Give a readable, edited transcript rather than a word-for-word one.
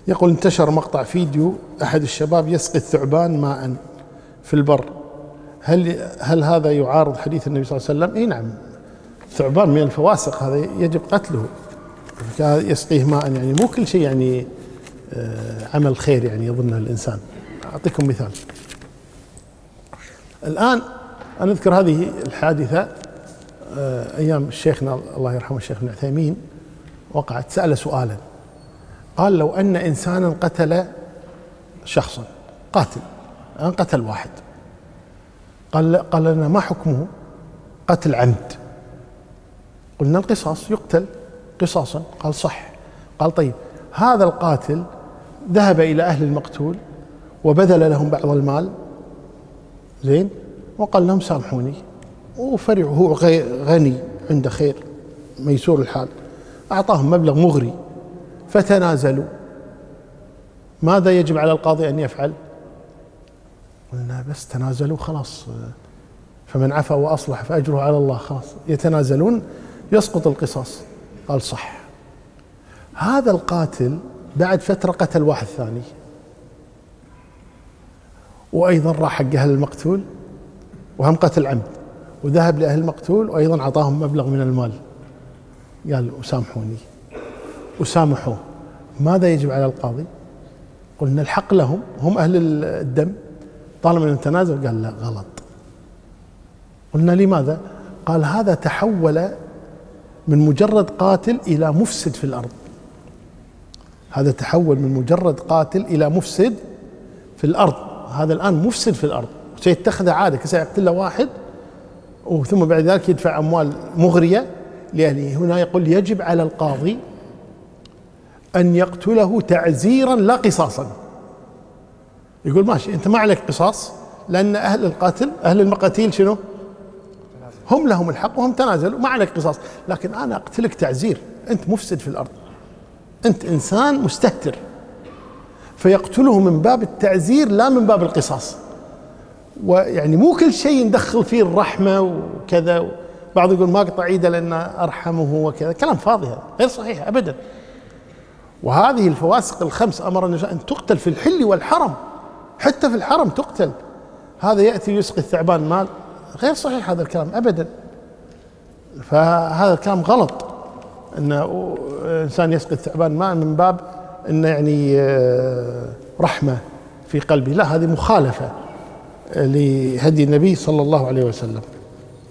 يقول انتشر مقطع فيديو أحد الشباب يسقي الثعبان ماء في البر، هل هذا يعارض حديث النبي صلى الله عليه وسلم؟ اي نعم، الثعبان من الفواسق، هذا يجب قتله. يسقيه ماء يعني مو كل شيء يعني عمل خير يعني يظنه الإنسان. أعطيكم مثال. الآن أنا أذكر هذه الحادثة أيام شيخنا الله يرحمه الشيخ ابن عثيمين، وقعت سأل سؤالا، قال لو أن إنسانا قتل شخصا، قاتل الآن قتل واحد، قال لنا ما حكمه؟ قتل عمد. قلنا القصاص، يقتل قصاصا. قال صح. قال طيب هذا القاتل ذهب إلى أهل المقتول وبذل لهم بعض المال، زين، وقال لهم سامحوني، وفرع هو غني عنده خير ميسور الحال، أعطاهم مبلغ مغري فتنازلوا، ماذا يجب على القاضي أن يفعل؟ قلنا بس تنازلوا خلاص، فمن عفا وأصلح فأجره على الله، خلاص يتنازلون يسقط القصاص. قال صح. هذا القاتل بعد فترة قتل واحد ثاني، وأيضا راح حق أهل المقتول وهم قتل عمد، وذهب لأهل المقتول وأيضا أعطاهم مبلغ من المال، قال وسامحوني، وسامحوه، ماذا يجب على القاضي؟ قلنا الحق لهم، هم أهل الدم، طالما أنهم تنازلوا. قال لا غلط. قلنا لماذا؟ قال هذا تحول من مجرد قاتل إلى مفسد في الأرض، هذا تحول من مجرد قاتل إلى مفسد في الأرض، هذا الآن مفسد في الأرض، سيتخذ عادة سيقتل له واحد وثم بعد ذلك يدفع أموال مغرية لأهله. هنا يقول يجب على القاضي أن يقتله تعزيرا لا قصاصا. يقول ماشي أنت ما عليك قصاص، لأن أهل القاتل أهل المقاتيل شنو؟ هم لهم الحق وهم تنازلوا، ما عليك قصاص، لكن أنا أقتلك تعزير، أنت مفسد في الأرض، أنت إنسان مستهتر، فيقتله من باب التعزير لا من باب القصاص. ويعني مو كل شيء ندخل فيه الرحمة وكذا، بعض يقول ما أقطع عيده لأن أرحمه وكذا، كلام فاضي، هذا غير صحيح أبدا. وهذه الفواسق الخمس أمر النبي أن تقتل في الحل والحرم، حتى في الحرم تقتل. هذا يأتي يسقي الثعبان مال، غير صحيح هذا الكلام أبدا. فهذا الكلام غلط، أن إنسان يسقي الثعبان ماء من باب أنه يعني رحمة في قلبه، لا، هذه مخالفة لهدي النبي صلى الله عليه وسلم.